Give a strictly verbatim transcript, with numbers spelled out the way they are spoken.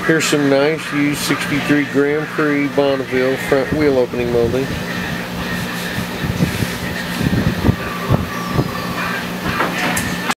Here's some nice used sixty-three Grand Prix Bonneville front wheel opening molding.